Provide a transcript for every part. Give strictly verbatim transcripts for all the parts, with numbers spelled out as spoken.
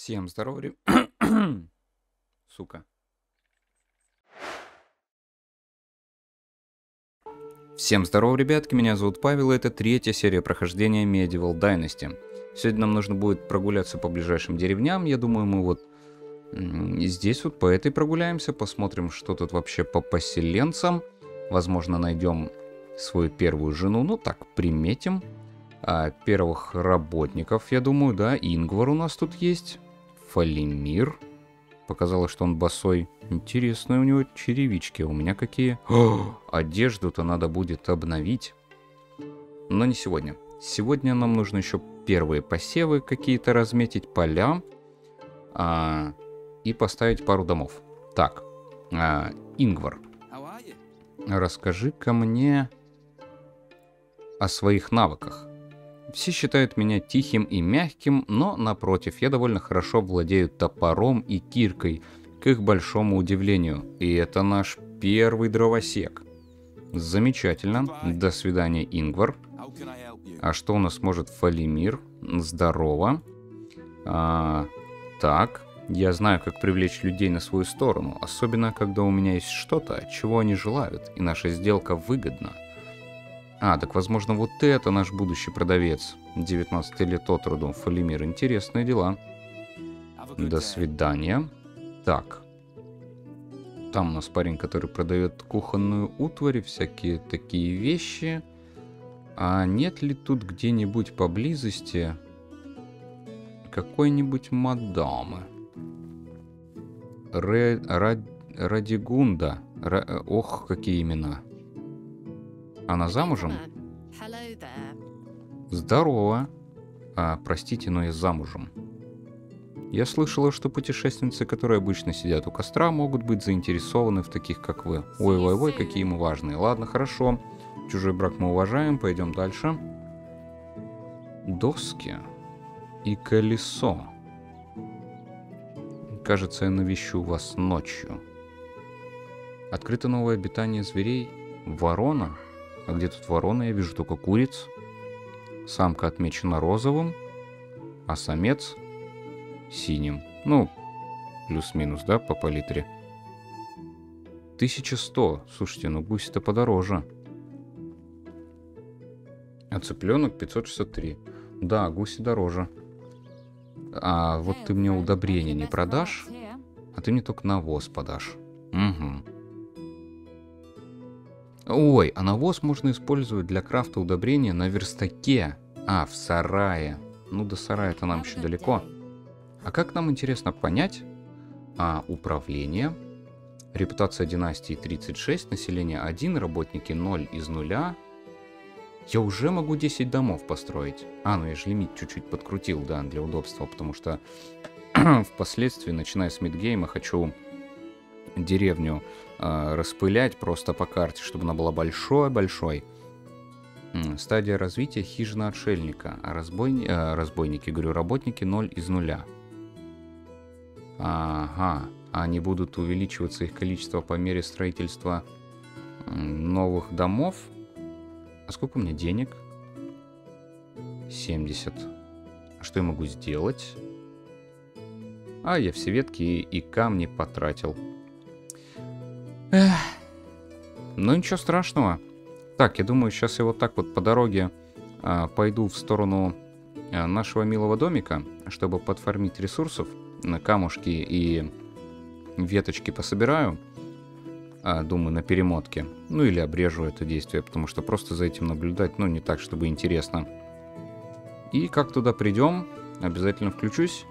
Всем здорово, реб... Сука. Всем здорово, ребятки, меня зовут Павел, и это третья серия прохождения Medieval Dynasty. Сегодня нам нужно будет прогуляться по ближайшим деревням, я думаю, мы вот здесь вот по этой прогуляемся, посмотрим, что тут вообще по поселенцам. Возможно, найдем свою первую жену, ну так, приметим. А, первых работников, я думаю, да, Ингвар у нас тут есть. Фалимир. Показалось, что он босой. Интересные у него черевички. У меня какие? О, одежду-то надо будет обновить. Но не сегодня. Сегодня нам нужно еще первые посевы какие-то разметить, поля. А, и поставить пару домов. Так, а, Ингвар, расскажи-ка мне о своих навыках. Все считают меня тихим и мягким, но, напротив, я довольно хорошо владею топором и киркой, к их большому удивлению. И это наш первый дровосек. Замечательно. До свидания, Ингвар. А что у нас может Фалимир? Здорово. А, так, я знаю, как привлечь людей на свою сторону, особенно, когда у меня есть что-то, чего они желают, и наша сделка выгодна. А, так, возможно, вот это наш будущий продавец. девятнадцать лет от роду, Фалимир. Интересные дела. До свидания. Так. Там у нас парень, который продает кухонную утварь, всякие такие вещи. А нет ли тут где-нибудь поблизости какой-нибудь мадамы? Ре... Ра... Радигунда. Ра... Ох, какие имена. Она замужем? Здорово. А, простите, но я замужем. Я слышала, что путешественницы, которые обычно сидят у костра, могут быть заинтересованы в таких, как вы. Ой-ой-ой, какие мы важные. Ладно, хорошо. Чужой брак мы уважаем, пойдем дальше. Доски и колесо. Кажется, я навещу вас ночью. Открыто новое обитание зверей. Ворона. А где тут ворона? Я вижу только куриц. Самка отмечена розовым, а самец синим. Ну, плюс-минус, да, по палитре. тысяча сто. Слушайте, ну гуси-то подороже. А цыпленок пятьсот шестьдесят три. Да, гуси дороже. А вот ты мне удобрения не продашь, а ты мне только навоз подашь. Угу. Ой, а навоз можно использовать для крафта удобрения на верстаке. А, в сарае. Ну, до сарая-то нам еще далеко. А как нам, интересно, понять? А, управление. Репутация династии тридцать шесть, население один, работники ноль из нуля. Я уже могу десять домов построить. А, ну я же лимит чуть-чуть подкрутил, да, для удобства, потому что впоследствии, начиная с мидгейма, хочу деревню э, распылять просто по карте, чтобы она была большой-большой. Стадия развития хижина отшельника. А разбой... э, разбойники, говорю, работники ноль из нуля. Ага. Они будут увеличиваться, их количество по мере строительства новых домов. А сколько у меня денег? семьдесят. А что я могу сделать? А, я все ветки и, и камни потратил. Эх. Ну ничего страшного. Так, я думаю, сейчас я вот так вот по дороге а, пойду в сторону а, нашего милого домика, чтобы подфармить ресурсов. На камушки и веточки пособираю. А, думаю, на перемотке. Ну или обрежу это действие, потому что просто за этим наблюдать, ну, не так, чтобы интересно. И как туда придем, обязательно включусь.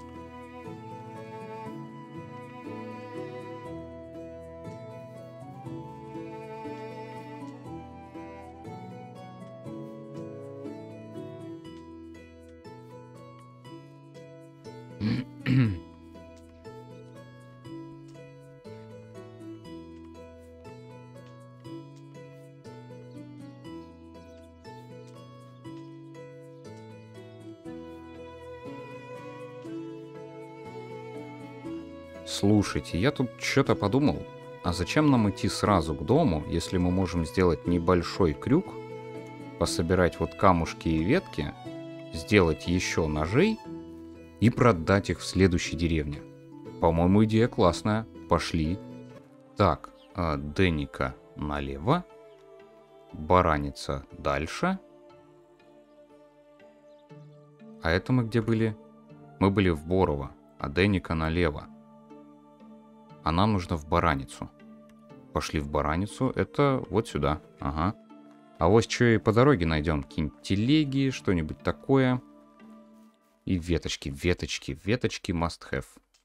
Слушайте, я тут что-то подумал. А зачем нам идти сразу к дому, если мы можем сделать небольшой крюк, пособирать вот камушки и ветки, сделать еще ножей и продать их в следующей деревне. По-моему, идея классная. Пошли. Так, э, Денника налево. Бараница дальше. А это мы где были? Мы были в Борово, а Денника налево. А нам нужно в Бараницу. Пошли в Бараницу. Это вот сюда. Ага. А вот что и по дороге найдем. Какие-нибудь телеги, что-нибудь такое. И веточки, веточки, веточки must have.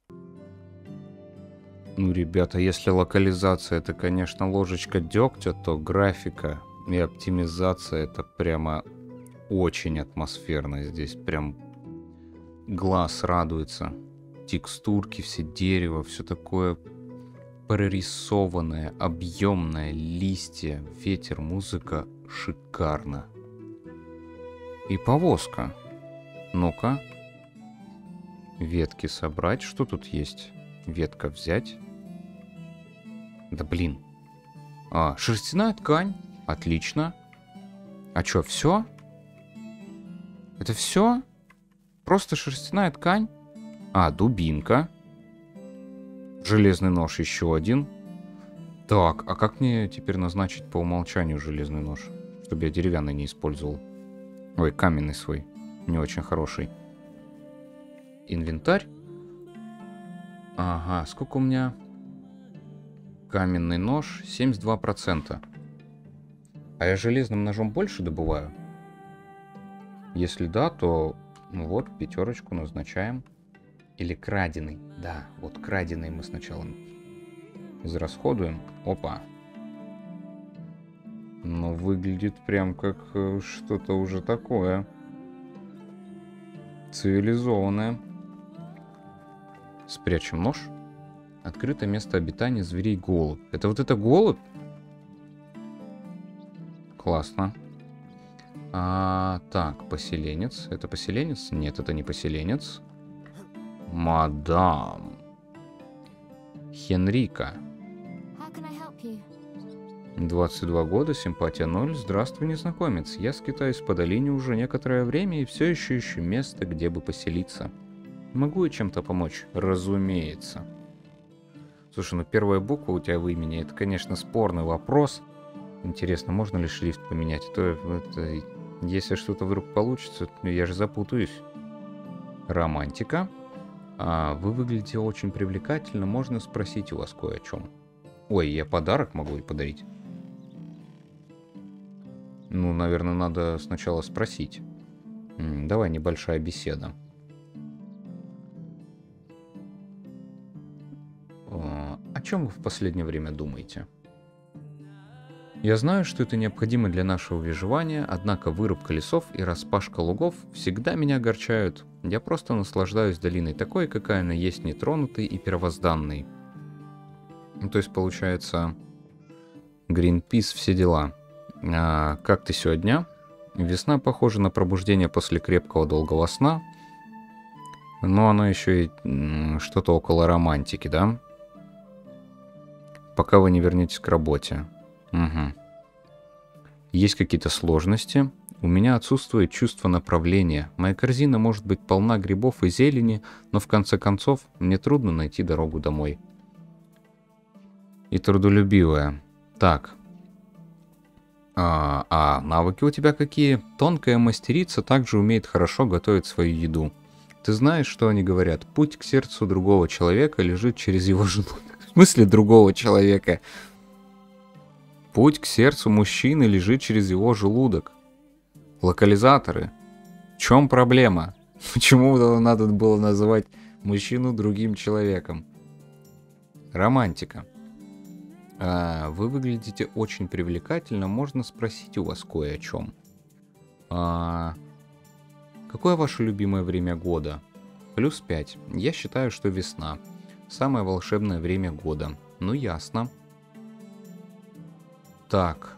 Ну, ребята, если локализация это, конечно, ложечка дегтя, то графика и оптимизация это прямо очень атмосферно. Здесь прям глаз радуется. Текстурки, все дерево, все такое прорисованное, объемное, листья, ветер, музыка. Шикарно. И повозка. Ну-ка. Ветки собрать. Что тут есть? Ветка взять. Да блин. А, шерстяная ткань. Отлично. А чё, все? Это все? Просто шерстяная ткань? А, дубинка. Железный нож еще один. Так, а как мне теперь назначить по умолчанию железный нож? Чтобы я деревянный не использовал. Ой, каменный свой. Не очень хороший. Инвентарь. Ага, сколько у меня? Каменный нож семьдесят два процента. А я железным ножом больше добываю? Если да, то ну вот пятерочку назначаем. Или краденый. Да, вот краденый мы сначала израсходуем. Опа. Ну, выглядит прям как э, что-то уже такое. Цивилизованное. Спрячем нож. Открытое место обитания зверей голубь. Это вот это голубь? Классно. А, так, поселенец. Это поселенец? Нет, это не поселенец. Мадам. Хенрика. двадцать два года, симпатия ноль. Здравствуй, незнакомец. Я скитаюсь по долине уже некоторое время и все еще ищу место, где бы поселиться. Могу я чем-то помочь? Разумеется. Слушай, ну первая буква у тебя в имени, это, конечно, спорный вопрос. Интересно, можно ли шрифт поменять? А то это, если что-то вдруг получится, то я же запутаюсь. Романтика. А, вы выглядите очень привлекательно, можно спросить у вас кое о чем. Ой, я подарок могу и подарить. Ну, наверное, надо сначала спросить. М, давай, небольшая беседа. О, о чем вы в последнее время думаете? Я знаю, что это необходимо для нашего выживания, однако вырубка лесов и распашка лугов всегда меня огорчают. Я просто наслаждаюсь долиной такой, какая она есть, нетронутой и первозданной. Ну, то есть, получается, Greenpeace, все дела. А, как ты сегодня? Весна похожа на пробуждение после крепкого долгого сна, но она еще и м, что-то около романтики, да? Пока вы не вернетесь к работе. Угу. Есть какие-то сложности. У меня отсутствует чувство направления. Моя корзина может быть полна грибов и зелени, но в конце концов мне трудно найти дорогу домой. И трудолюбивая. Так. А, а навыки у тебя какие? Тонкая мастерица также умеет хорошо готовить свою еду. Ты знаешь, что они говорят? Путь к сердцу другого человека лежит через его желудок. В смысле другого человека? Путь к сердцу мужчины лежит через его желудок. Локализаторы. В чем проблема? Почему надо было называть мужчину другим человеком? Романтика. А, вы выглядите очень привлекательно. Можно спросить у вас кое о чем. А, какое ваше любимое время года? Плюс пять. Я считаю, что весна. Самое волшебное время года. Ну ясно. Так.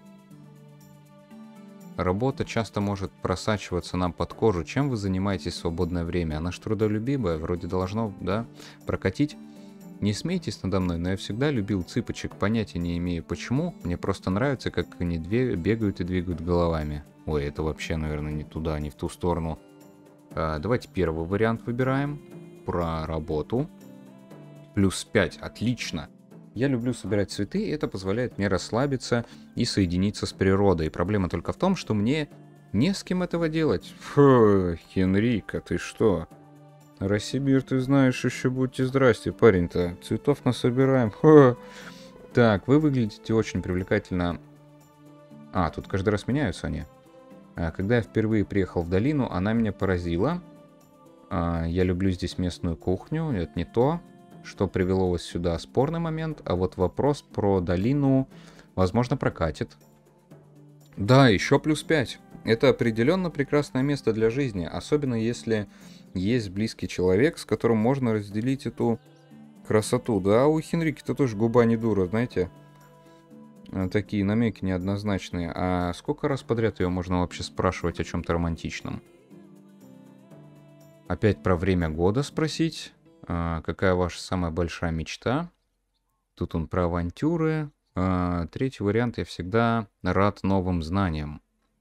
Работа часто может просачиваться нам под кожу. Чем вы занимаетесь в свободное время? Она ж трудолюбивая, вроде должно, да, прокатить. Не смейтесь надо мной, но я всегда любил цыпочек, понятия не имею почему. Мне просто нравится, как они две бегают и двигают головами. Ой, это вообще, наверное, не туда, не в ту сторону. А, давайте первый вариант выбираем. Про работу. Плюс пять. Отлично. Я люблю собирать цветы, и это позволяет мне расслабиться и соединиться с природой. Проблема только в том, что мне не с кем этого делать. Фу, Хенрика, ты что? Рассибир, ты знаешь, еще будьте здрасте, парень-то. Цветов насобираем. Фу. Так, вы выглядите очень привлекательно. А, тут каждый раз меняются они. А, когда я впервые приехал в долину, она меня поразила. А, я люблю здесь местную кухню, это не то. Что привело вас сюда, спорный момент, а вот вопрос про долину, возможно, прокатит. Да, еще плюс пять. Это определенно прекрасное место для жизни, особенно если есть близкий человек, с которым можно разделить эту красоту. Да, у Хенрики-то тоже губа не дура, знаете. Такие намеки неоднозначные. А сколько раз подряд ее можно вообще спрашивать о чем-то романтичном? Опять про время года спросить. А, какая ваша самая большая мечта? Тут он про авантюры. А, третий вариант: я всегда рад новым знаниям.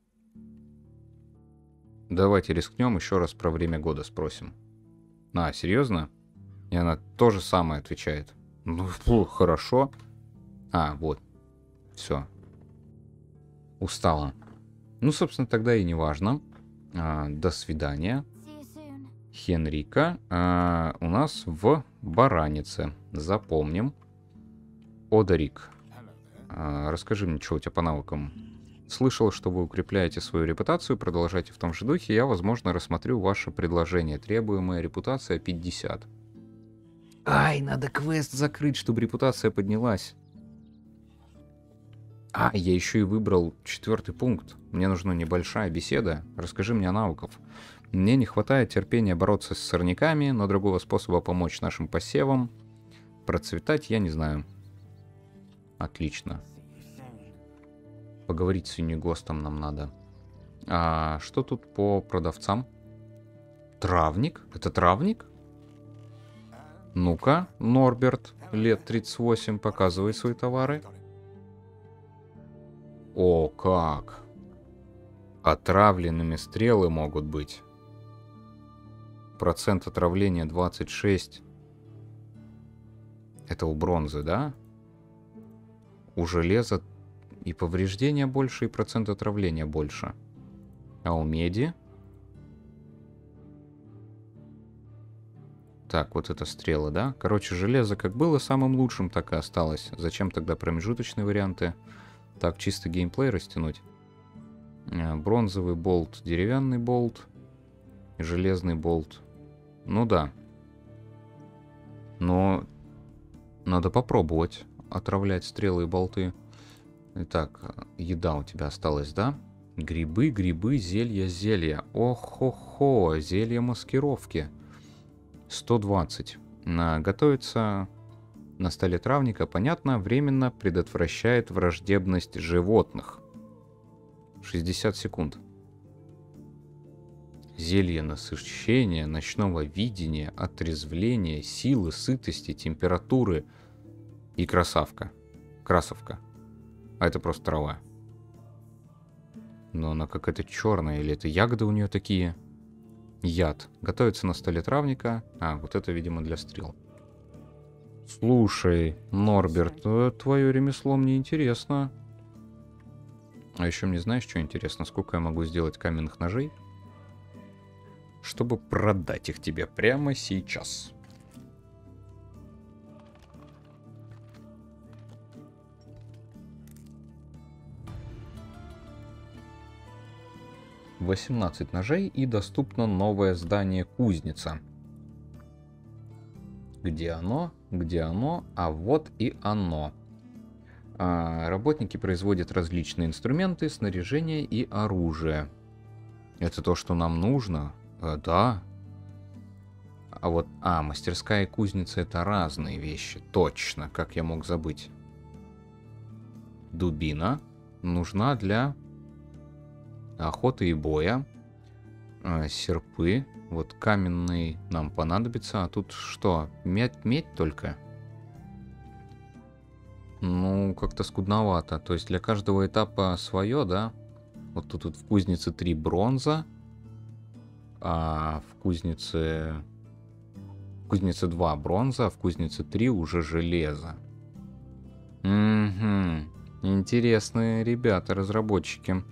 Давайте рискнем, еще раз про время года спросим. А, серьезно? И она то же самое отвечает. Ну, фу, хорошо. А, вот. Все. Устала. Ну, собственно, тогда и не важно. А, до свидания. Хенрика а, у нас в Баранице. Запомним. Одарик. А, расскажи мне, что у тебя по навыкам. Слышал, что вы укрепляете свою репутацию. Продолжайте в том же духе. Я, возможно, рассмотрю ваше предложение. Требуемая репутация пятьдесят. Ай, надо квест закрыть, чтобы репутация поднялась. А, я еще и выбрал четвертый пункт. Мне нужна небольшая беседа. Расскажи мне о навыках. Мне не хватает терпения бороться с сорняками, но другого способа помочь нашим посевам процветать я не знаю. Отлично. Поговорить с Юнигостом нам надо. А что тут по продавцам? Травник? Это травник? Ну-ка, Норберт, лет тридцать восемь, показывай свои товары. О, как! Отравленными стрелы могут быть. Процент отравления двадцать шесть. Это у бронзы, да? У железа и повреждения больше, и процент отравления больше. А у меди? Так, вот это стрелы, да? Короче, железо как было самым лучшим, так и осталось. Зачем тогда промежуточные варианты? Так, чисто геймплей растянуть. Бронзовый болт, деревянный болт, железный болт. Ну да. Но надо попробовать отравлять стрелы и болты. Итак, еда у тебя осталась, да? Грибы, грибы, зелья, зелья. Ох-хо-хо, зелья маскировки. сто двадцать. На, готовится на столе травника, понятно, временно предотвращает враждебность животных. шестьдесят секунд. Зелье насыщения, ночного видения, отрезвления, силы, сытости, температуры и красавка. Красовка. А это просто трава. Но она какая-то черная, или это ягоды у нее такие? Яд. Готовится на столе травника. А, вот это, видимо, для стрел. Слушай, Норберт, твое ремесло мне интересно. А еще мне знаешь, что интересно? Сколько я могу сделать каменных ножей, чтобы продать их тебе прямо сейчас? восемнадцать ножей, и доступно новое здание кузница. Где оно? Где оно? А вот и оно. А, работники производят различные инструменты, снаряжение и оружие. Это то, что нам нужно? А, да. А вот, а, мастерская и кузница — это разные вещи. Точно, как я мог забыть. Дубина нужна для охоты и боя. А, серпы. Вот каменный нам понадобится. А тут что? Медь, медь только? Ну, как-то скудновато. То есть для каждого этапа свое, да? Вот тут, тут в кузнице три бронза. А в кузнице... В кузнице два бронза, а в кузнице три уже железо. Угу. Интересные ребята, разработчики.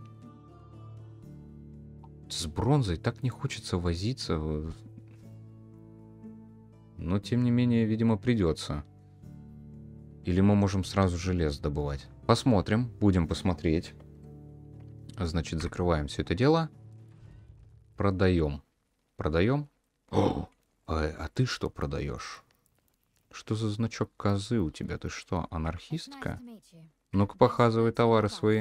С бронзой так не хочется возиться. Но, тем не менее, видимо, придется. Или мы можем сразу железо добывать. Посмотрим. Будем посмотреть. Значит, закрываем все это дело. Продаем. Продаем. О, а, а ты что продаешь? Что за значок козы у тебя? Ты что, анархистка? Ну-ка, показывай товары свои.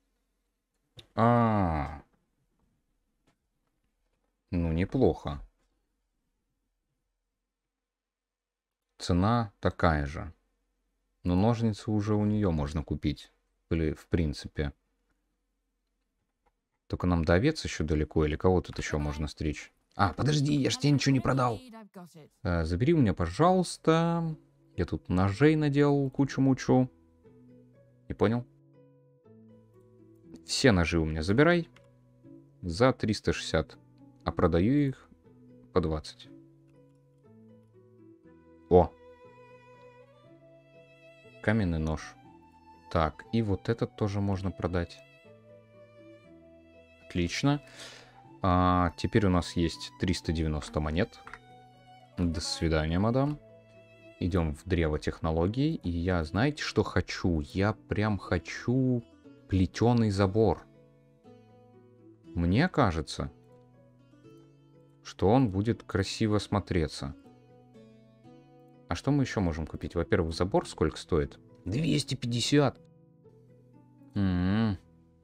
А, ну неплохо. Цена такая же. Но ножницы уже у нее можно купить. Или в принципе. Только нам до овец еще далеко, или кого тут еще можно стричь? А, подожди, я ж тебе ничего не продал. А, забери у меня, пожалуйста. Я тут ножей наделал кучу-мучу. Не понял? Все ножи у меня забирай. За триста шестьдесят. А продаю их по двадцать. О! Каменный нож. Так, и вот этот тоже можно продать. Отлично. А, теперь у нас есть триста девяносто монет. До свидания, мадам. Идем в древо технологий. И я, знаете, что хочу? Я прям хочу плетеный забор. Мне кажется, что он будет красиво смотреться. А что мы еще можем купить? Во-первых, забор сколько стоит? двести пятьдесят. М-м-м.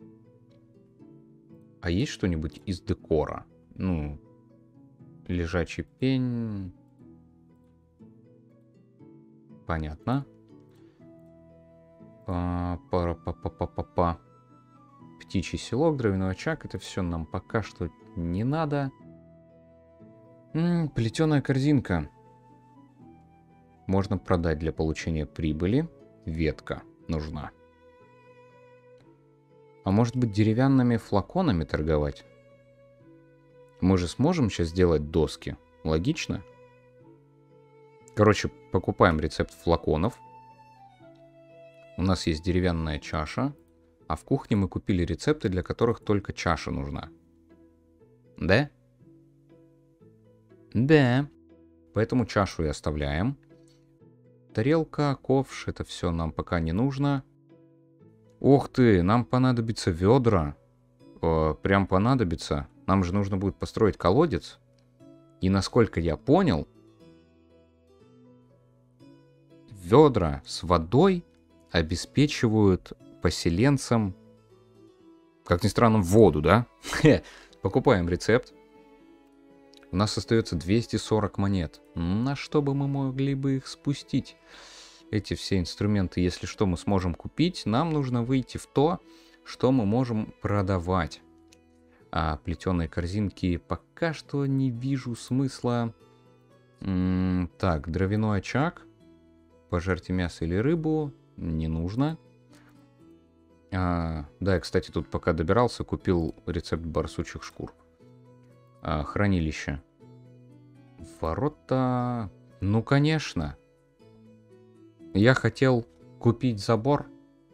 А есть что-нибудь из декора? Ну, лежачий пень. Понятно. Па-па-па-па-па-па. Птичий селок, дровяной очаг. Это все нам пока что не надо. М-м, плетеная корзинка. Можно продать для получения прибыли. Ветка нужна. А может быть, деревянными флаконами торговать? Мы же сможем сейчас сделать доски. Логично? Короче, покупаем рецепт флаконов. У нас есть деревянная чаша. А в кухне мы купили рецепты, для которых только чаша нужна. Да? Да. Поэтому чашу и оставляем. Тарелка, ковш, это все нам пока не нужно. Ух ты, нам понадобится ведра. О, прям понадобится. Нам же нужно будет построить колодец. И насколько я понял, ведра с водой обеспечивают поселенцам, как ни странно, воду, да? Покупаем рецепт. У нас остается двести сорок монет. На что бы мы могли бы их спустить? Эти все инструменты, если что, мы сможем купить. Нам нужно выйти в то, что мы можем продавать. А плетеные корзинки пока что не вижу смысла. М-м, так, дровяной очаг. Пожарьте мясо или рыбу. Не нужно. А, да, я, кстати, тут пока добирался, купил рецепт барсучьих шкур. А, хранилище. Ворота. Ну, конечно. Я хотел купить забор.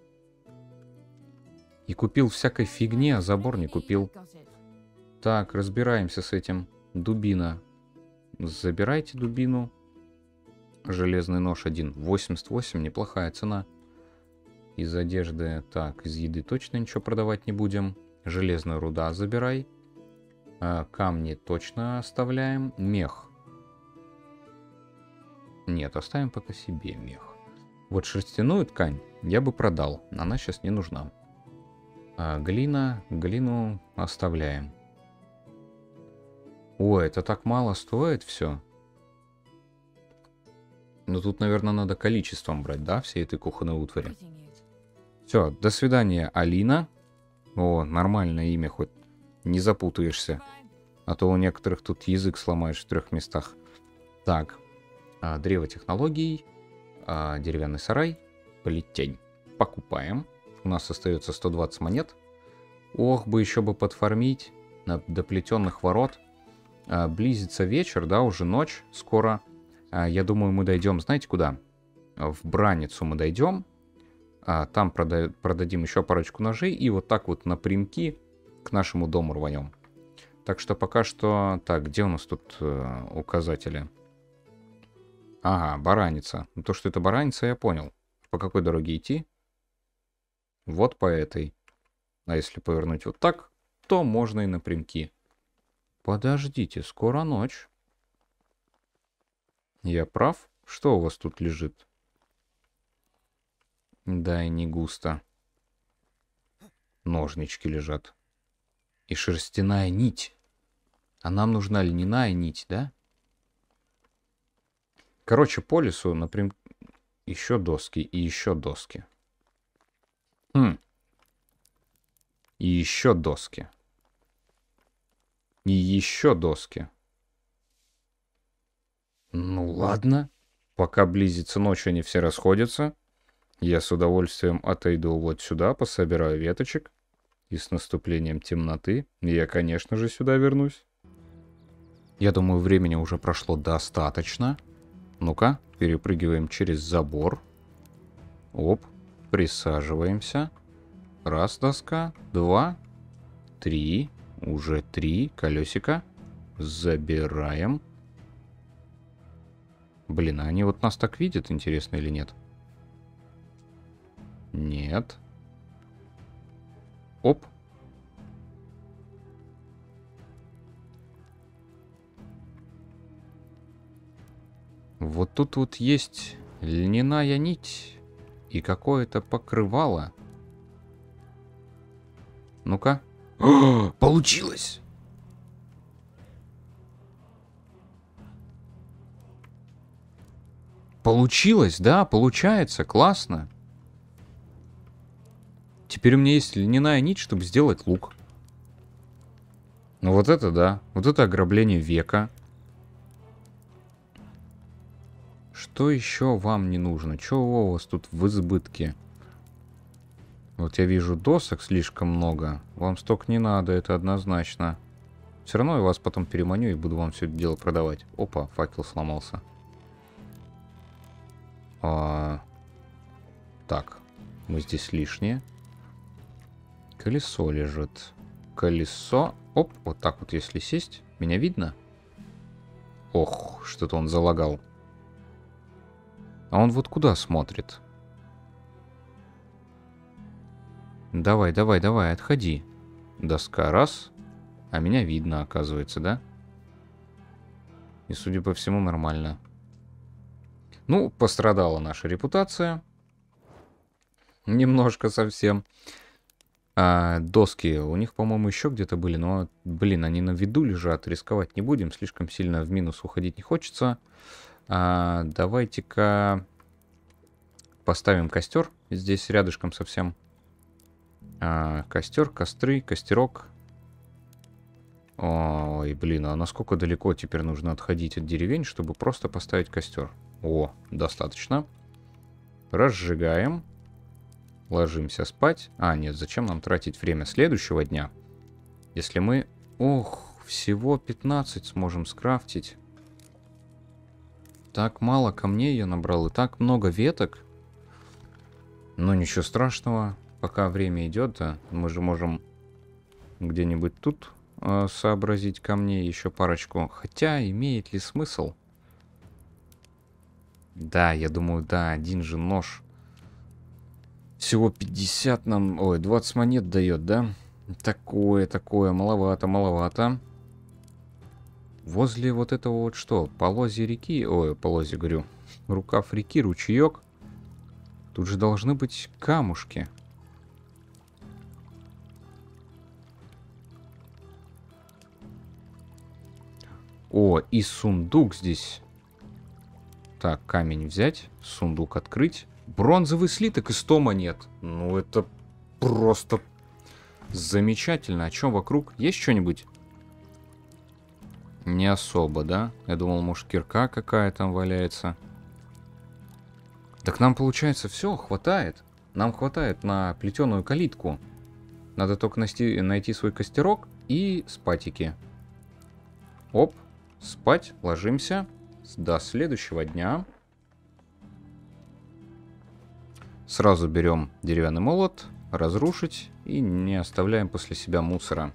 И купил всякой фигни, а забор не купил. Так, разбираемся с этим. Дубина. Забирайте дубину. Железный нож один. восемьдесят восемь, неплохая цена. Из одежды. Так, из еды точно ничего продавать не будем. Железная руда забирай. А, камни точно оставляем. Мех. Нет, оставим пока себе мех. Вот шерстяную ткань я бы продал. Она сейчас не нужна. А, глина. Глину оставляем. Ой, это так мало стоит все. Ну тут, наверное, надо количеством брать, да, всей этой кухонной утвари. Все, до свидания, Алина. О, нормальное имя, хоть не запутаешься. А то у некоторых тут язык сломаешь в трех местах. Так, а, древо технологий, а, деревянный сарай, плетень. Покупаем. У нас остается сто двадцать монет. Ох, бы еще бы подфармить на доплетенных ворот. А, близится вечер, да, уже ночь скоро. А, я думаю, мы дойдем, знаете, куда? В Браницу мы дойдем. А, там прода- продадим еще парочку ножей. И вот так вот напрямки к нашему дому рванем. Так что пока что... Так, где у нас тут э, указатели? Ага, Бараница. То, что это Бараница, я понял. По какой дороге идти? Вот по этой. А если повернуть вот так, то можно и напрямки. Подождите, скоро ночь. Я прав? Что у вас тут лежит? Да, и не густо. Ножнички лежат. И шерстяная нить. А нам нужна льняная нить, да? Короче, по лесу, например, еще доски и еще доски. Хм. И еще доски. И еще доски. Ну ладно. Пока близится ночь, они все расходятся. Я с удовольствием отойду вот сюда, пособираю веточек. И с наступлением темноты я, конечно же, сюда вернусь. Я думаю, времени уже прошло достаточно. Ну-ка, перепрыгиваем через забор. Оп, присаживаемся. Раз доска, два, три, уже три колесика. Забираем. Блин, а они вот нас так видят, интересно или нет? Нет. Оп. Вот тут вот есть льняная нить и какое-то покрывало. Ну-ка. О, получилось! Получилось, да, получается, классно. Теперь у меня есть льняная нить, чтобы сделать лук. Ну вот это да, вот это ограбление века. Что еще вам не нужно? Чего у вас тут в избытке? Вот я вижу досок слишком много. Вам столько не надо, это однозначно. Все равно я вас потом переманю и буду вам все это дело продавать. Опа, факел сломался. А... Так, мы здесь лишние. Колесо лежит. Колесо. Оп, вот так вот если сесть. Меня видно? Ох, что-то он залагал. А он вот куда смотрит? Давай, давай, давай, отходи. Доска раз. А меня видно, оказывается, да? И, судя по всему, нормально. Ну, пострадала наша репутация. Немножко совсем. А, доски у них, по-моему, еще где-то были. Но, блин, они на виду лежат. Рисковать не будем. Слишком сильно в минус уходить не хочется. А, давайте-ка поставим костер. Здесь рядышком совсем. А, костер, костры, костерок. Ой, блин, а насколько далеко теперь нужно отходить от деревень, чтобы просто поставить костер? О, достаточно. Разжигаем. Ложимся спать. А, нет, зачем нам тратить время следующего дня? Если мы... Ох, всего пятнадцать сможем скрафтить. Так мало камней я набрал и так много веток. Но ничего страшного. Пока время идет, да, мы же можем где-нибудь тут э, сообразить камней еще парочку. Хотя, имеет ли смысл? Да, я думаю, да, один же нож. Всего пятьдесят нам... Ой, двадцать монет дает, да? Такое, такое, маловато, маловато. Возле вот этого вот что? Полозья реки... Ой, полозья, говорю. Рукав реки, ручеек. Тут же должны быть камушки. О, и сундук здесь. Так, камень взять, сундук открыть. Бронзовый слиток и сто монет. Ну, это просто замечательно. А что вокруг? Есть что-нибудь? Не особо, да? Я думал, может, кирка какая там валяется. Так нам, получается, все, хватает. Нам хватает на плетеную калитку. Надо только найти, найти свой костерок и спатики. Оп, спать, ложимся. До следующего дня. Сразу берем деревянный молот, разрушить и не оставляем после себя мусора.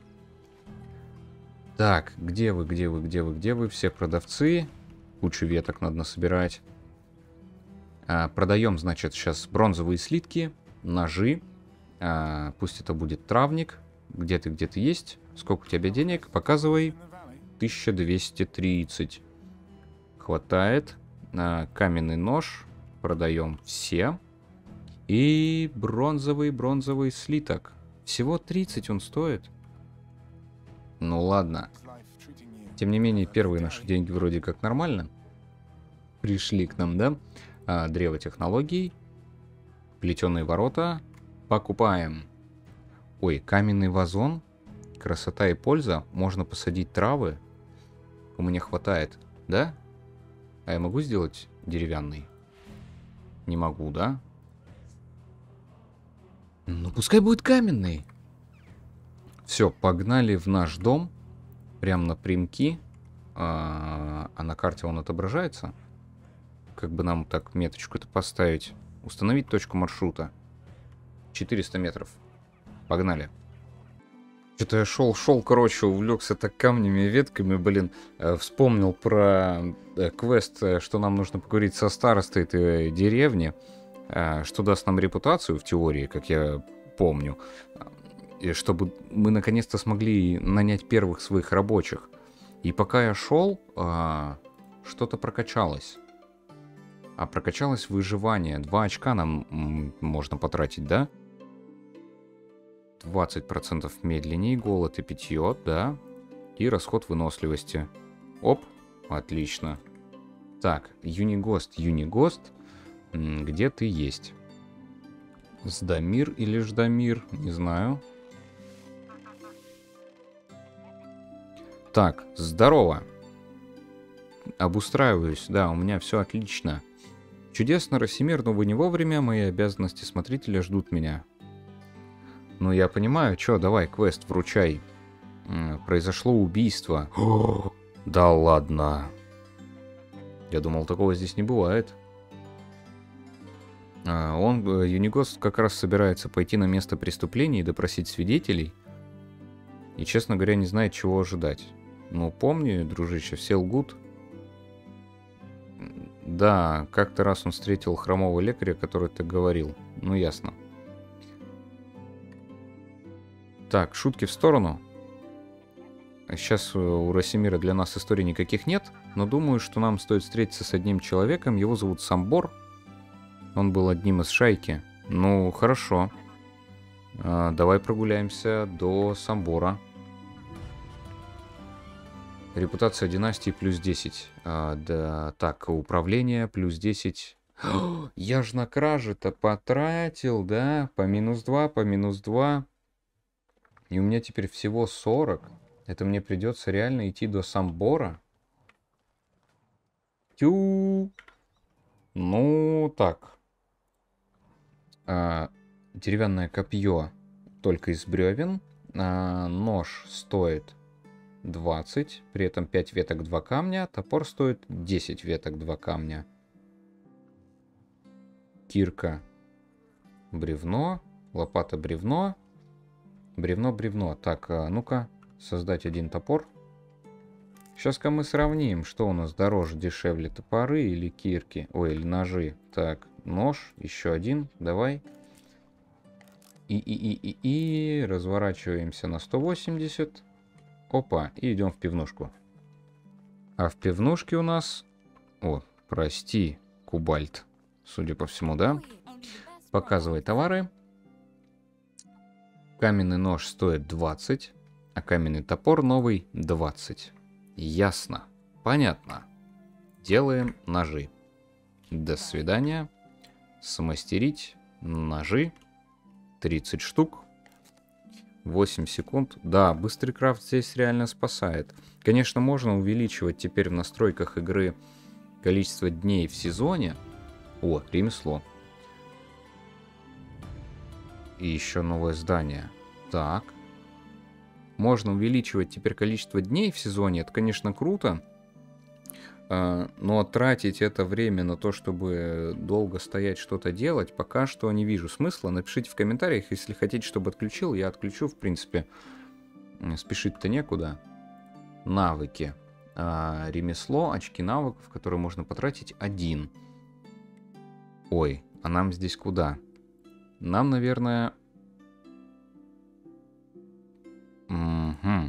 Так, где вы, где вы, где вы, где вы? Все продавцы. Кучу веток надо насобирать. А, продаем, значит, сейчас бронзовые слитки, ножи. А, пусть это будет травник. Где ты, где ты есть? Сколько у тебя денег? Показывай. тысяча двести тридцать. Хватает. А, каменный нож. Продаем все. И бронзовый, бронзовый слиток. Всего тридцать он стоит. Ну ладно. Тем не менее, первые наши деньги вроде как нормально пришли к нам, да? А, древо технологий. Плетеные ворота. Покупаем. Ой, каменный вазон. Красота и польза. Можно посадить травы. У меня хватает, да? А я могу сделать деревянный? Не могу, да? Ну, пускай будет каменный. Все, погнали в наш дом. Прям напрямки. А, а на карте он отображается. Как бы нам так меточку-то поставить. Установить точку маршрута. четыреста метров. Погнали. Что-то я шел, шел, короче, увлекся так камнями и ветками, блин. Э, вспомнил про э, квест, э, что нам нужно поговорить со старостой этой деревни. Э, что даст нам репутацию в теории, как я помню. И чтобы мы наконец-то смогли нанять первых своих рабочих. И пока я шел, э, что-то прокачалось. А прокачалось выживание. Два очка нам м, можно потратить, да? двадцать процентов медленнее, голод и питье, да. И расход выносливости. Оп, отлично. Так, Юнигост, Юнигост. Где ты есть? Сдамир или Ждамир? Не знаю. Так, здорово. Обустраиваюсь, да, у меня все отлично. Чудесно, Росимир, но вы не вовремя, мои обязанности смотрителя ждут меня. Ну, я понимаю, чё, давай, квест, вручай. М, Произошло убийство. О, да ладно. Я думал, такого здесь не бывает. А, он, э, Юнигост, как раз собирается пойти на место преступления и допросить свидетелей. И, честно говоря, не знает, чего ожидать. Ну, помни, дружище, все лгут. Да, как-то раз он встретил хромого лекаря, который ты говорил. Ну, ясно. Так, шутки в сторону. Сейчас у Росимира для нас историй никаких нет, но думаю, что нам стоит встретиться с одним человеком. Его зовут Самбор. Он был одним из шайки. Ну, хорошо. А, давай прогуляемся до Самбора. Репутация династии плюс десять. А, да, так, управление плюс десять. О, я ж на краже-то потратил, да? По минус два, по минус два. И у меня теперь всего сорок. Это мне придется реально идти до Самбора. Тю. Ну, так. А, деревянное копье только из бревен. А, нож стоит двадцать. При этом пять веток, два камня. Топор стоит десять веток, два камня. Кирка. Бревно. Лопата, бревно. Бревно, бревно. Так, а ну-ка, создать один топор. Сейчас-ка мы сравним, что у нас дороже, дешевле, топоры или кирки. Ой, или ножи. Так, нож, еще один, давай. И, и, и, и, и, разворачиваемся на сто восемьдесят. Опа, и идем в пивнушку. А в пивнушке у нас... О, прости, Кубальт, судя по всему, да? Показывай товары. Каменный нож стоит двадцать, а каменный топор новый двадцать. Ясно. Понятно. Делаем ножи. До свидания. Смастерить ножи. тридцать штук. восемь секунд. Да, быстрый крафт здесь реально спасает. Конечно, можно увеличивать теперь в настройках игры количество дней в сезоне. О, ремесло. И еще новое здание. Так. можно увеличивать теперь количество дней в сезоне. Это, конечно, круто. Но тратить это время на то, чтобы долго стоять что-то делать, пока что не вижу смысла. Напишите в комментариях, если хотите, чтобы отключил. Я отключу, в принципе. Спешить-то некуда. Навыки. Ремесло, очки навыков, которые можно потратить один. Ой, а нам здесь куда? Нам, наверное... Угу.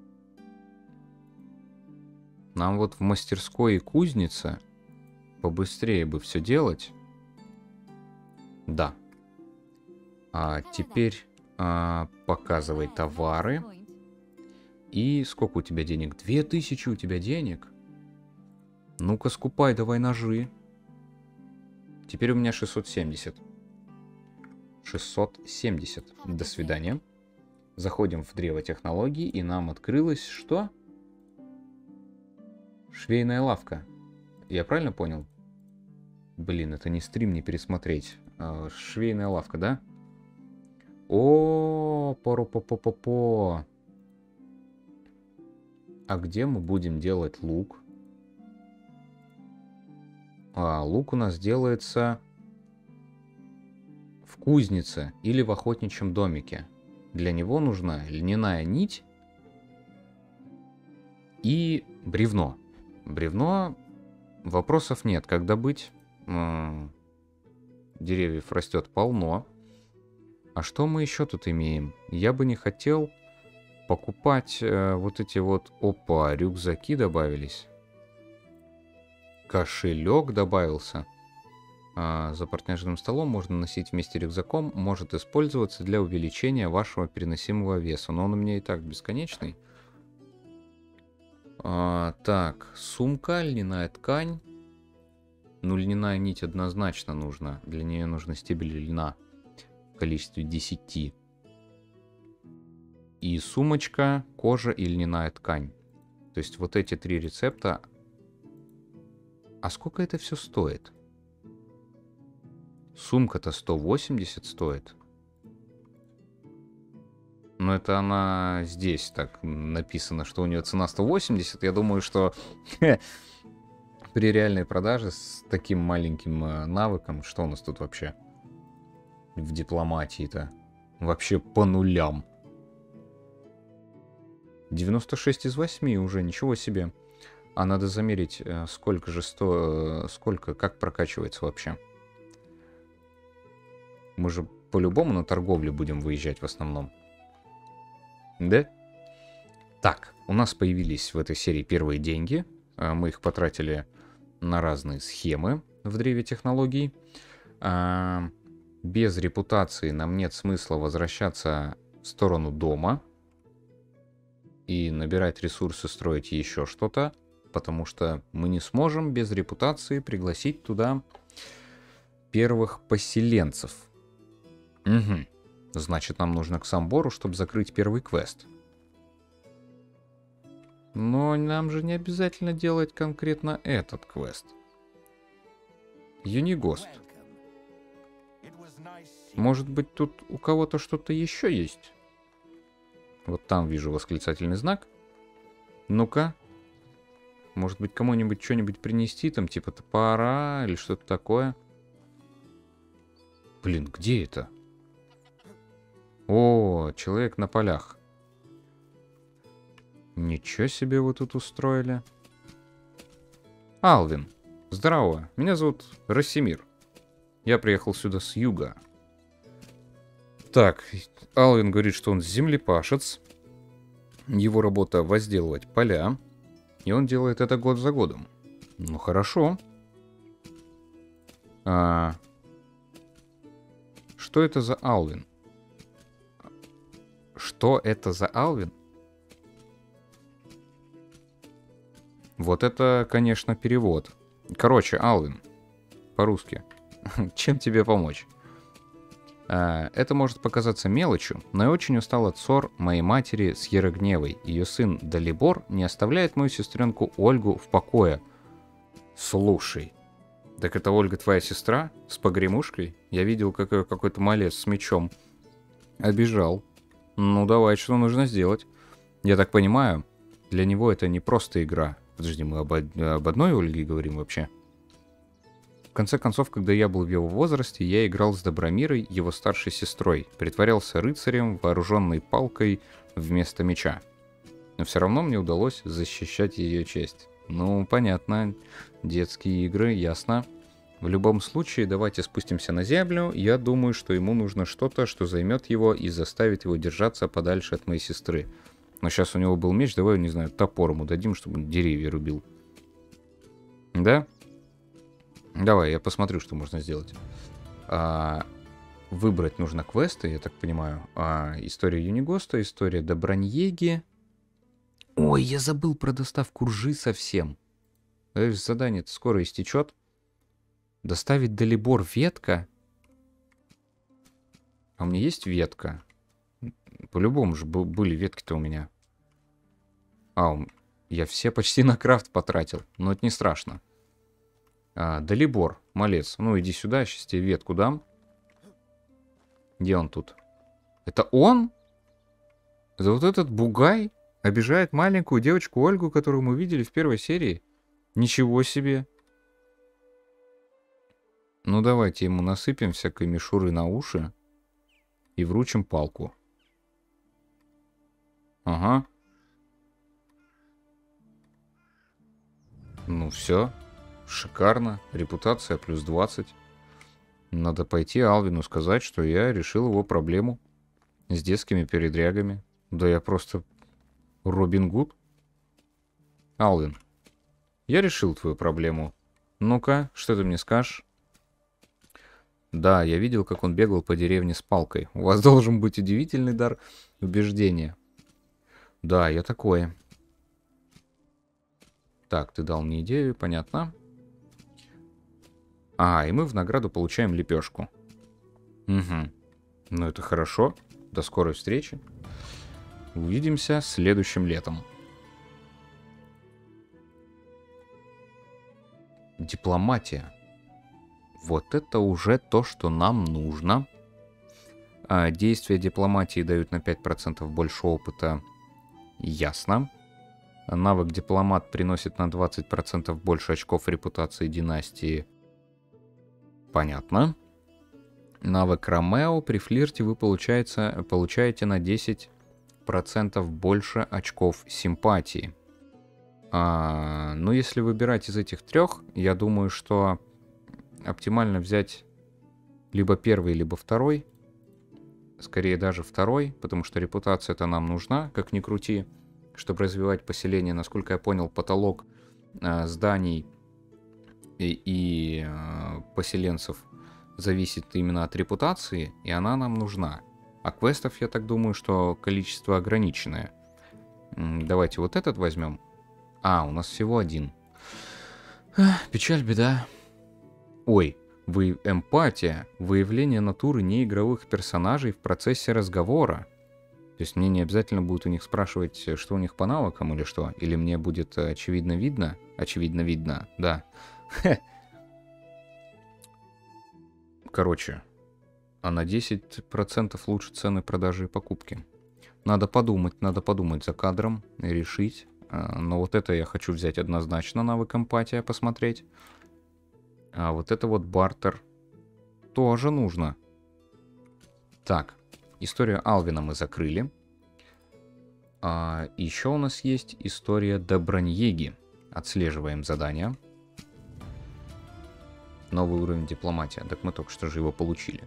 Нам вот в мастерской и кузнице побыстрее бы все делать. Да. А теперь а, показывай товары. И сколько у тебя денег? Две тысячи у тебя денег? Ну-ка, скупай давай ножи. Теперь у меня шестьсот семьдесят. шестьсот семьдесят. До свидания. Заходим в древо технологий, и нам открылось что? Швейная лавка. Я правильно понял? Блин, это не стрим, не пересмотреть. А, швейная лавка, да? О, поро-по-по-по-по. А где мы будем делать лук? А, лук у нас делается в кузнице или в охотничьем домике. Для него нужна льняная нить и бревно. Бревно, вопросов нет, как добыть. Деревьев растет полно. А что мы еще тут имеем? Я бы не хотел покупать э, вот эти вот... Опа, рюкзаки добавились. Кошелек добавился. А, за партнерным столом можно носить вместе рюкзаком. Может использоваться для увеличения вашего переносимого веса. Но он у меня и так бесконечный. А, так, сумка, льняная ткань. Ну, льняная нить однозначно нужна. Для нее нужно стебель льна в количестве десяти. И сумочка, кожа и льняная ткань. То есть вот эти три рецепта. А сколько это все стоит? Сумка-то сто восемьдесят стоит. Но это она здесь так написано, что у нее цена сто восемьдесят. Я думаю, что при реальной продаже с таким маленьким навыком, что у нас тут вообще в дипломатии-то? Вообще по нулям. девяносто шесть из восьми уже, ничего себе. А надо замерить, сколько же сто... Сколько, как прокачивается вообще. Мы же по-любому на торговле будем выезжать в основном. Да? Так, у нас появились в этой серии первые деньги. Мы их потратили на разные схемы в древе технологий. Без репутации нам нет смысла возвращаться в сторону дома и набирать ресурсы, строить еще что-то, потому что мы не сможем без репутации пригласить туда первых поселенцев. Угу. Значит, нам нужно к Самбору, чтобы закрыть первый квест. Но нам же не обязательно делать конкретно этот квест. Юнигост. Может быть, тут у кого-то что-то еще есть? Вот там вижу восклицательный знак. Ну-ка. Может быть, кому-нибудь что-нибудь принести, там, типа топора или что-то такое? Блин, где это? О, человек на полях. Ничего себе вы тут устроили. Алвин, здорово. Меня зовут Расимир. Я приехал сюда с юга. Так, Алвин говорит, что он землепашец. Его работа возделывать поля. И он делает это год за годом. Ну, хорошо. А... Что это за Алвин? Что это за Алвин? Вот это, конечно, перевод. Короче, Алвин. По-русски. Чем тебе помочь? А, это может показаться мелочью, но я очень устал от ссор моей матери с Ярогневой. Ее сын Далибор не оставляет мою сестренку Ольгу в покое. Слушай, так это Ольга твоя сестра? С погремушкой? Я видел, как какой-то малец с мечом обижал. Ну давай, что нужно сделать? Я так понимаю, для него это не просто игра. Подожди, мы об, од- об одной Ольге говорим вообще? В конце концов, когда я был в его возрасте, я играл с Добромирой, его старшей сестрой, притворялся рыцарем, вооруженной палкой вместо меча. Но все равно мне удалось защищать ее честь. Ну, понятно, детские игры, ясно. В любом случае, давайте спустимся на землю. Я думаю, что ему нужно что-то, что займет его и заставит его держаться подальше от моей сестры. Но сейчас у него был меч, давай, не знаю, топор ему дадим, чтобы он деревья рубил. Да? Давай, я посмотрю, что можно сделать. А, выбрать нужно квесты, я так понимаю. А, история Юнигоста, история Доброньеги. Ой, я забыл про доставку ржи совсем. Задание скоро истечет. Доставить Далибор ветка. А у меня есть ветка? По-любому же были ветки-то у меня. А, я все почти на крафт потратил. Но это не страшно. А, Далибор, малец. Ну, иди сюда, сейчас тебе ветку дам. Где он тут? Это он? Это вот этот бугай обижает маленькую девочку Ольгу, которую мы видели в первой серии? Ничего себе. Ну, давайте ему насыпем всякой мишуры на уши и вручим палку. Ага. Ну, все. Шикарно. Репутация плюс двадцать. Надо пойти Алвину сказать, что я решил его проблему с детскими передрягами. Да я просто Робин Гуд. Алвин, я решил твою проблему. Ну-ка, что ты мне скажешь? Да, я видел, как он бегал по деревне с палкой. У вас должен быть удивительный дар убеждения. Да, я такое. Так, ты дал мне идею, понятно. А, и мы в награду получаем лепешку. Угу. Ну, это хорошо. До скорой встречи. Увидимся следующим летом. Дипломатия. Вот это уже то, что нам нужно. А, действия дипломатии дают на пять процентов больше опыта. Ясно. Навык дипломат приносит на двадцать процентов больше очков репутации династии. Понятно. Навык Ромео. При флирте вы получается, получаете на десять процентов больше очков симпатии. А, ну, если выбирать из этих трех, я думаю, что оптимально взять либо первый, либо второй. Скорее даже второй, потому что репутация-то нам нужна, как ни крути, чтобы развивать поселение. Насколько я понял, потолок э, зданий и, и э, поселенцев зависит именно от репутации, и она нам нужна. А квестов, я так думаю, что количество ограниченное. Давайте вот этот возьмем. А, у нас всего один. Эх, печаль, беда. Ой, вы эмпатия, выявление натуры неигровых персонажей в процессе разговора. То есть мне не обязательно будет у них спрашивать, что у них по навыкам или что. Или мне будет очевидно видно. Очевидно видно, да. Короче, а на десять процентов лучше цены продажи и покупки. Надо подумать, надо подумать за кадром и решить. Но вот это я хочу взять однозначно, навык эмпатия, посмотреть. А вот это вот бартер тоже нужно. Так, историю Алвина мы закрыли. А еще у нас есть история Доброньеги. Отслеживаем задание. Новый уровень дипломатия. Так мы только что же его получили.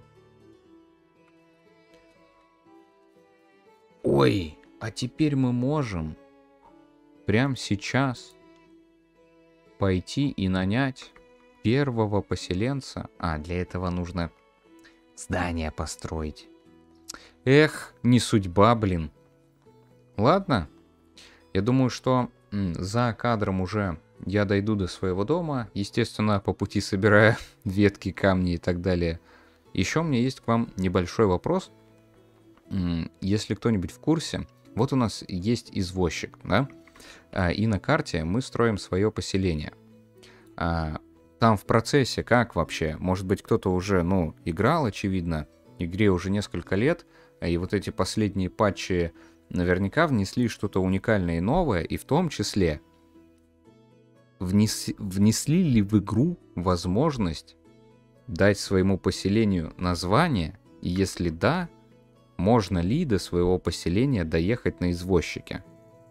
Ой, а теперь мы можем прямо сейчас пойти и нанять первого поселенца. А, для этого нужно здание построить. Эх, не судьба, блин. Ладно. Я думаю, что м, за кадром уже я дойду до своего дома. Естественно, по пути собирая ветки, камни и так далее. Еще у меня есть к вам небольшой вопрос. М, если кто-нибудь в курсе, вот у нас есть извозчик, да? А, и на карте мы строим свое поселение. А, там в процессе как вообще? Может быть, кто-то уже, ну, играл, очевидно, игре уже несколько лет, и вот эти последние патчи наверняка внесли что-то уникальное и новое, и в том числе внес... внесли ли в игру возможность дать своему поселению название, и если да, можно ли до своего поселения доехать на извозчике?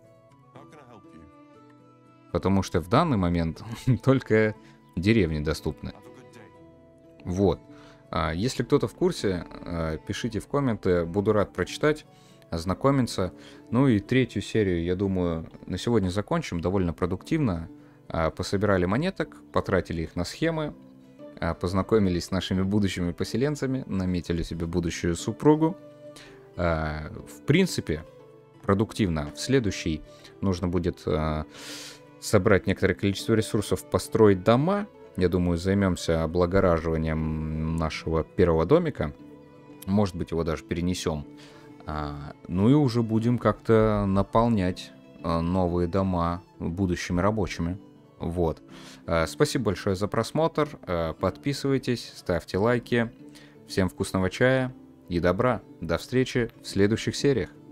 Потому что в данный момент только деревни доступны. Вот. Если кто-то в курсе, пишите в комменты, буду рад прочитать, ознакомиться. Ну и третью серию, я думаю, на сегодня закончим довольно продуктивно. Пособирали монеток, потратили их на схемы, познакомились с нашими будущими поселенцами, наметили себе будущую супругу. В принципе, продуктивно. В следующий нужно будет собрать некоторое количество ресурсов, построить дома. Я думаю, займемся облагораживанием нашего первого домика. Может быть, его даже перенесем. Ну и уже будем как-то наполнять новые дома будущими рабочими. Вот. Спасибо большое за просмотр. Подписывайтесь, ставьте лайки. Всем вкусного чая и добра. До встречи в следующих сериях.